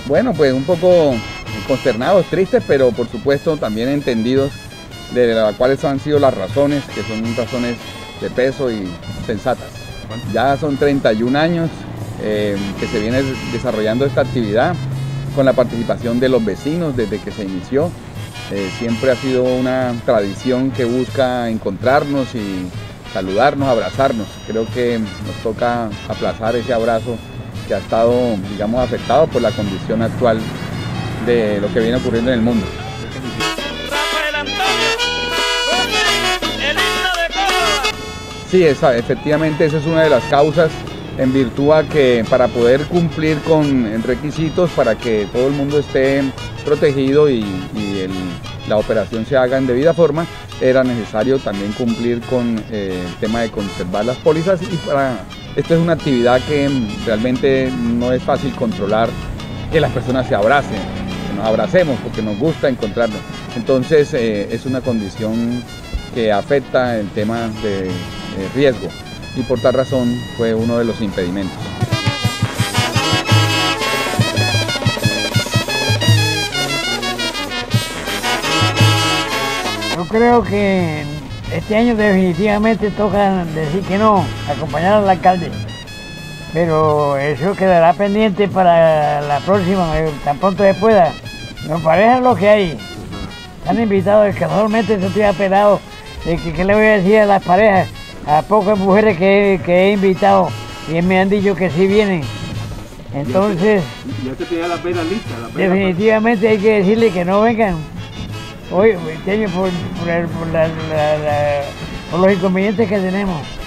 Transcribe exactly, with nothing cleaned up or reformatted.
Bueno, pues un poco consternados, tristes, pero por supuesto también entendidos de las cuáles han sido las razones, que son razones de peso y sensatas. Ya son treinta y un años eh, que se viene desarrollando esta actividad con la participación de los vecinos desde que se inició. Eh, siempre ha sido una tradición que busca encontrarnos y saludarnos, abrazarnos. Creo que nos toca aplazar ese abrazo que ha estado, digamos, afectado por la condición actual de lo que viene ocurriendo en el mundo. Sí, esa, efectivamente esa es una de las causas, en virtud a que para poder cumplir con requisitos para que todo el mundo esté protegido y, y el, la operación se haga en debida forma, era necesario también cumplir con eh, el tema de conservar las pólizas, y para esto es una actividad que realmente no es fácil controlar, que las personas se abracen, que nos abracemos porque nos gusta encontrarnos. Entonces eh, es una condición que afecta el tema de eh, riesgo, y por tal razón fue uno de los impedimentos. Yo creo que este año definitivamente toca decir que no, acompañar al alcalde, pero eso quedará pendiente para la próxima, tan pronto se pueda. Nos parece lo que hay. Están invitados, casualmente se estoy apelado de que, ¿qué le voy a decir a las parejas? A pocas mujeres que, que he invitado y me han dicho que sí vienen. Entonces, ya te tenía la pena lista. La pena definitivamente hay que decirle que no vengan. Hoy, este año por, por, el, por, la, la, la, por los inconvenientes que tenemos.